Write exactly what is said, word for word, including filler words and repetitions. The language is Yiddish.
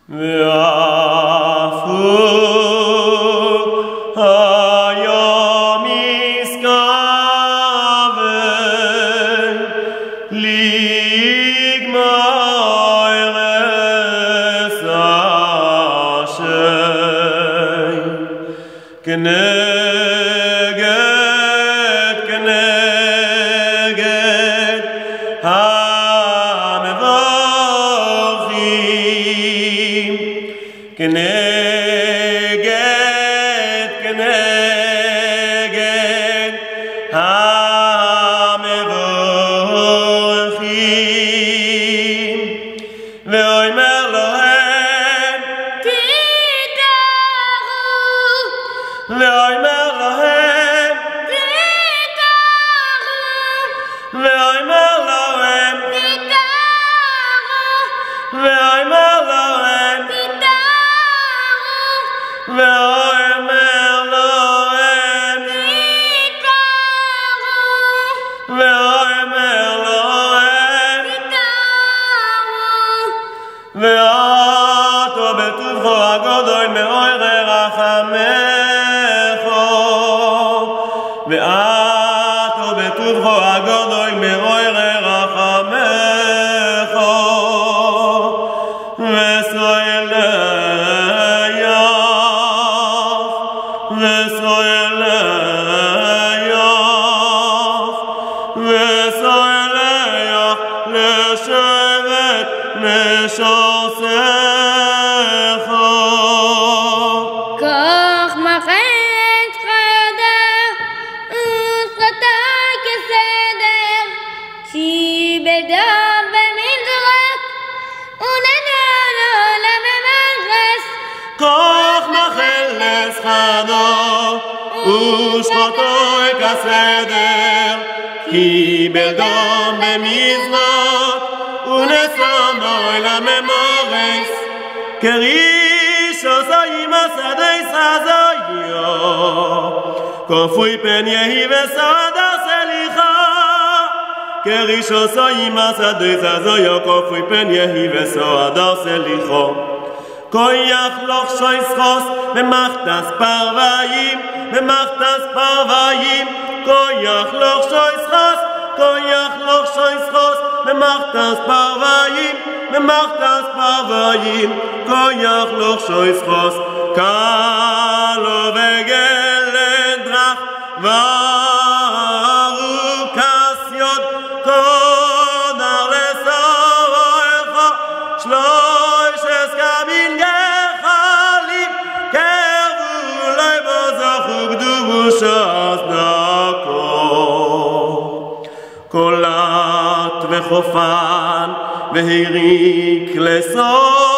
והפוך היום יסכבן לגמור ארץ השם כנגד כנגד המברכים כנגד כנגד המברכים ואומר להם תתערו ואומר להם תתערו ואומר להם תתערו ואומר להם תתערו ואומר להם תתערו ואומר להם תתערו ואתו בטובך הגדול מאורי רחמך ואתו בטובך הגדול מאורי רחמך וסוילך וסוילך וסוילך לשבת משוסך כך מחנת חדר ושפתה כסדר שיבדה במדרק ונדונו לממרס כך מחלס חדו ושפתו כסדר קיבל דם במזנות ונסמו לממרס כריש עושה עם השדה סזויו כפוי פן יהי וסעדה סליחה כריש עושה עם השדה סזויו כפוי פן יהי וסעדה סליחה כויח לוך שויסחוס במחתס פרוויים במחתס פרוויים כויח לוך שויסחוס כויח לוך שויסחוס במחתס פרוויים במחתס פרוויים כויח לוך שויסחוס קלו וגלן דרך וארוכס יוד קודר לסורך שלוש קבין גחלים קרבו לי בזך וקדו ש"ס דקו קולט וחופן והריק לסוף